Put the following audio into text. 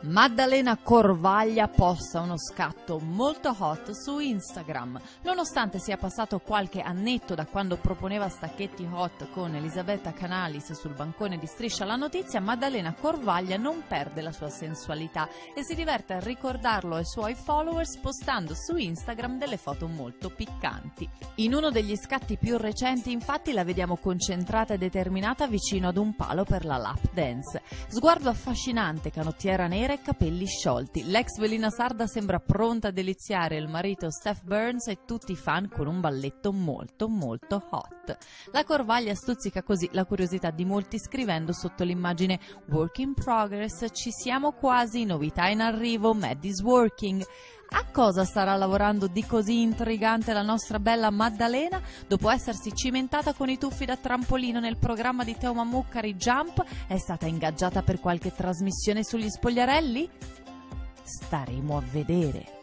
Maddalena Corvaglia posta uno scatto molto hot su Instagram. Nonostante sia passato qualche annetto da quando proponeva stacchetti hot con Elisabetta Canalis sul bancone di Striscia la Notizia, Maddalena Corvaglia non perde la sua sensualità e si diverte a ricordarlo ai suoi followers postando su Instagram delle foto molto piccanti. In uno degli scatti più recenti, infatti, la vediamo concentrata e determinata vicino ad un palo per la lap dance. Sguardo affascinante, canottiera nera e capelli sciolti. L'ex velina sarda sembra pronta a deliziare il marito Steph Burns e tutti i fan con un balletto molto hot. La Corvaglia stuzzica così la curiosità di molti scrivendo sotto l'immagine "Work in progress, ci siamo quasi, novità in arrivo, Maddie's working". A cosa starà lavorando di così intrigante la nostra bella Maddalena? Dopo essersi cimentata con i tuffi da trampolino nel programma di Teo Mammucari Jump, è stata ingaggiata per qualche trasmissione sugli spogliarelli? Staremo a vedere.